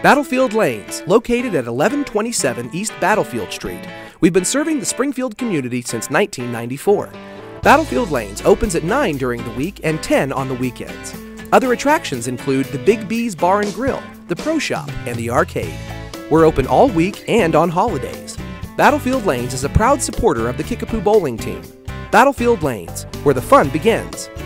Battlefield Lanes, located at 1127 East Battlefield Street. We've been serving the Springfield community since 1994. Battlefield Lanes opens at 9 during the week and 10 on the weekends. Other attractions include the Big B's Bar and Grill, the Pro Shop, and the arcade. We're open all week and on holidays. Battlefield Lanes is a proud supporter of the Kickapoo bowling team. Battlefield Lanes, where the fun begins.